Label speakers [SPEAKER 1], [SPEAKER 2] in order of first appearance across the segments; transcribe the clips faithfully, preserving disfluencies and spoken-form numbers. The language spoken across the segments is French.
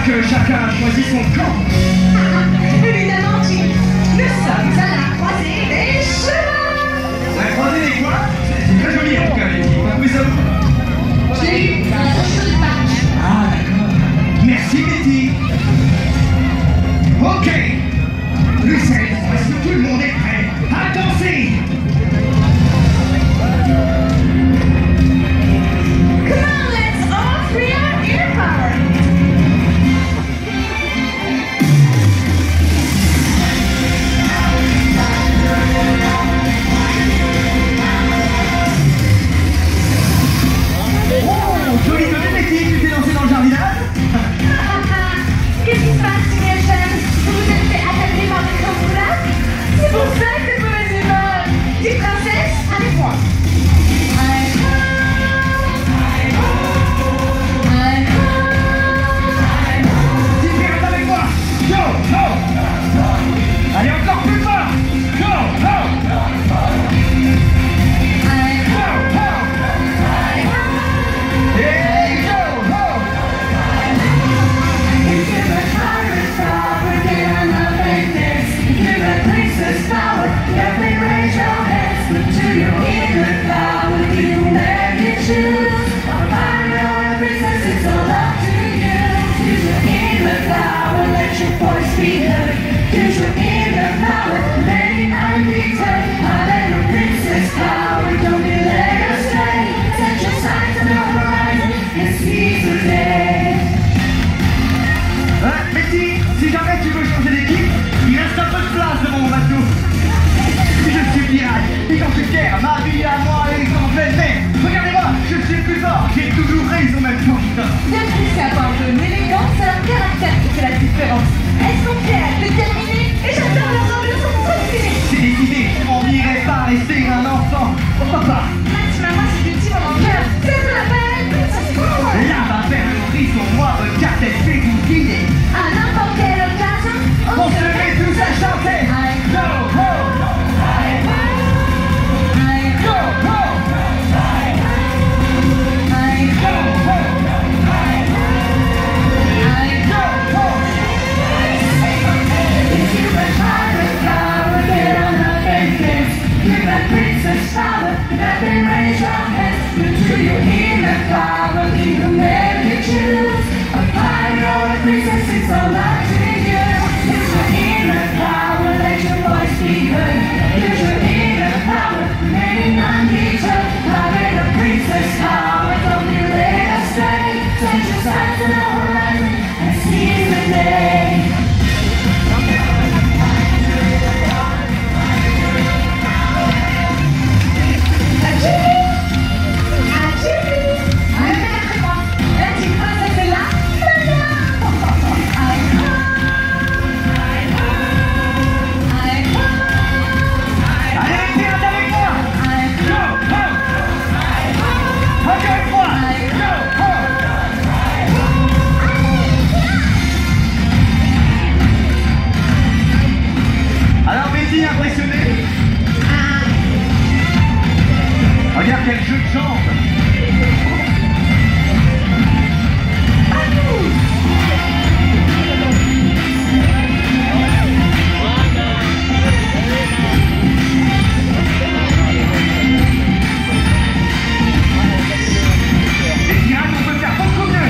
[SPEAKER 1] que chacun a choisi son camp.
[SPEAKER 2] Évidemment, Jim. Nous sommes à la croisée des chemins.
[SPEAKER 1] La croisée des quoi? C'est très joli en tout cas, Betty. Pas trouvé ça vous?
[SPEAKER 2] Je l'ai eu dans la brochure de Pâques.
[SPEAKER 1] Ah d'accord. Merci Betty. Ok. Lucette, est-ce que tout le monde est prêt? Attention.
[SPEAKER 2] Come on, let's all free our inner power.
[SPEAKER 1] Oh, joli côté Betty, tu t'es lancé dans le jardinage?
[SPEAKER 2] Qu'est-ce qui se passe, Teenagers? Vous vous êtes fait attaquer par des campoulades? C'est pour ça que c'est mauvaise humeur. Petite princesse, avec moi. I'm home, I'm home, I'm home, I'm home.
[SPEAKER 1] Tu reste avec moi. Go, go. Allez, encore plus fort. Go, go.
[SPEAKER 2] I'm home,
[SPEAKER 1] Go, go.
[SPEAKER 2] I'm home.
[SPEAKER 1] Et go, go.
[SPEAKER 2] Give a pirate power, get on the maintenance. Give a princess power, every raise your hands. Look to your inner power, you never choose. A pirate or a princess, it's all up to you. Use your inner power, let your voice be heard. Use your inner power, lady undeterred. A little princess power, don't be led astray. Set your sights on the horizon and seize the day.
[SPEAKER 1] Hein, Betty, si jamais tu veux changer d'équipe, il reste un peu de place devant mon bateau. Je suis pirate, et quand je suis guerre, ma vie à moi et en pleine mer. Regardez-moi, je suis le plus fort, j'ai toujours raison même quand je dors.
[SPEAKER 2] Depuis qu'apporte de l'élégance, c'est leur caractère qui fait la différence. Elles sont fières, déterminées, et j'adore leurs ambiances sont posées.
[SPEAKER 1] C'est décidé, on n'irait pas rester un enfant. Pourquoi pas?
[SPEAKER 2] Maxima, moi, c'est du petit dans mon cœur. C'est ce qu'on appelle Princess Power.
[SPEAKER 1] Là va faire le prix sur moi, regarde, elle fait vous guider.
[SPEAKER 2] À n'importe quelle occasion,
[SPEAKER 1] On se met tous à chanter.
[SPEAKER 2] I'm
[SPEAKER 1] Go, go,
[SPEAKER 2] I'm I'm
[SPEAKER 1] go, go,
[SPEAKER 2] I'm
[SPEAKER 1] go, go,
[SPEAKER 2] I'm
[SPEAKER 1] go, go.
[SPEAKER 2] If you a pirate power, get on the maintenance. Give a princess power, let them raise your hands. Look to your inner power, you can never choose. A pirate or a princess, it's all up to you. Use your inner power, let your voice be heard. Use your inner power, remain undeterred. Pirate or princess power, don't be led astray. Set your sights on the horizon and seize the day.
[SPEAKER 1] Allez, les pirates avec moi. Go, go. Encore une fois. Go, go. Alors Betty, impressionné? Regarde quel jeu de jambes. Les pirates, on peut faire beaucoup mieux.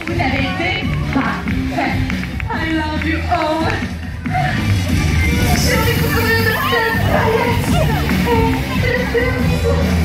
[SPEAKER 2] vous avez été parfait. I love you all. J'ai envie de vous donner de belles paillettes et de belles